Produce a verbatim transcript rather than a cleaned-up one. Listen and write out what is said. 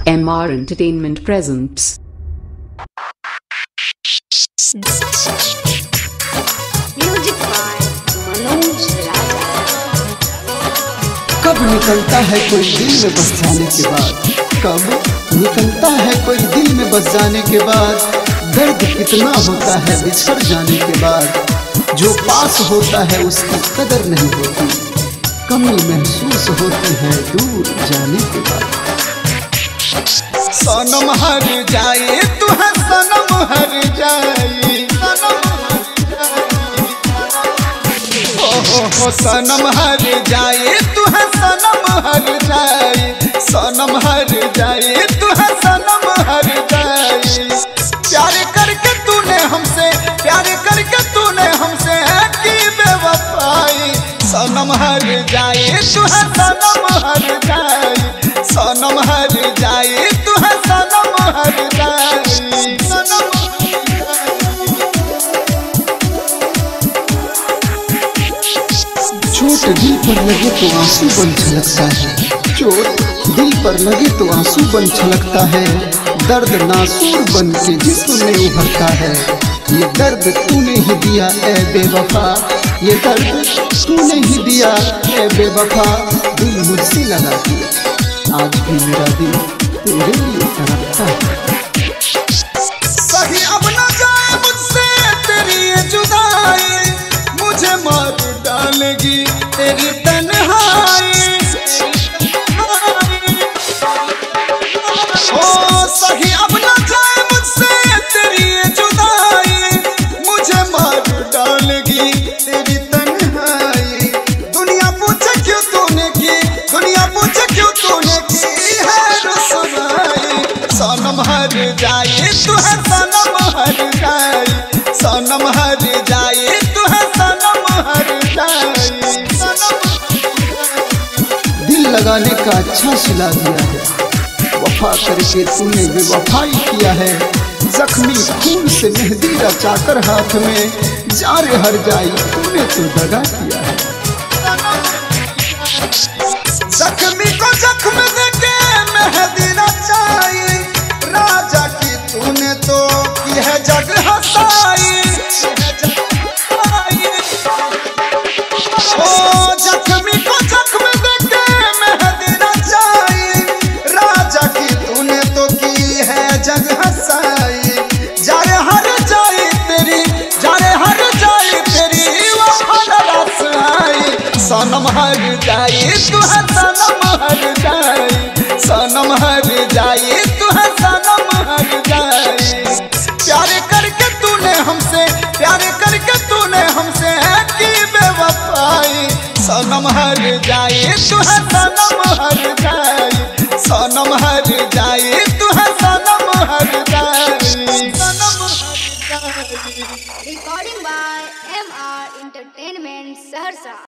M R Entertainment presents music by Manoj Raja. कब निकलता है कोई दिल में बस जाने के बाद, कब निकलता है कोई दिल में बस जाने के बाद, दर्द कितना होता है बिछड़ जाने के बाद, जो पास होता है उसकी कदर नहीं होती, कमी महसूस होती है दूर जाने के बाद। सनम हर जाए तू है सनम हर जाए, ओ सनम हर जाए तू है सनम हर जाए, सनम हर जाए तू है सनम हर जाए। प्यार करके तूने हमसे, प्यार करके तूने हमसे की बेवफाई, सनम हर जाए तू है सनम हर जाए, सनम हर जाए तू है सनम हर जाए, सनम। चोट दिल पर लगे तो आंसू बन छलकता है, चोट दिल पर लगे तो आंसू बन छलकता है, दर्द नासूर बन के जिस्म में उभरता है। ये दर्द तूने ही दिया ए बेवफा, ये दर्द तूने ही दिया ए बेवफा, दिल मुझसे लगा दिया, आज भी मेरा दिल तेरे लिए तड़पता है। सही अब न जाए मुझसे तेरी ये जुदाई, मुझे मार डालेगी तेरी तन्हाई, ओ सही अब न जाए मुझसे तेरी ये जुदाई, मुझे मार डालेगी तेरी तन्हाई। दुनिया पूछे क्यों तूने की, दुनिया पूछे क्यों तूने की है रुसवाई, सनम हर जाए तू है सनम हर जाए, सनम हर जाए तू है सनम हर जाए। दिल लगाने का अच्छा सिला दिया है, वफा करके तूने बेवफाई किया है, जख्मी खून से मेहंदी रचाकर हाथ में जारे हर जाई तूने तो दगा किया है। जख्मी को जख्म देके मेहंदी रचाई, राजा की तूने तो की है जग हसाई, ओ जख्मी को जख्म देके मेहंदी रचाई, राजा की तूने तो की है जग हसाई। जारे हर जाई तेरी, जारे हर जाई तेरी वफा रस आई, सनम हर जाई तू है सनम हर जाई, सनम हर जाई तू है सनम हर जाई। प्यार करके तूने हमसे, प्यार करके तूने हमसे की बेवफाई, सनम हर जाए तू है सनम हर जाए, सनम हर जाए तू है सनम हर जाए, सनम हर जाए। Recording by M R entertainment सहरस।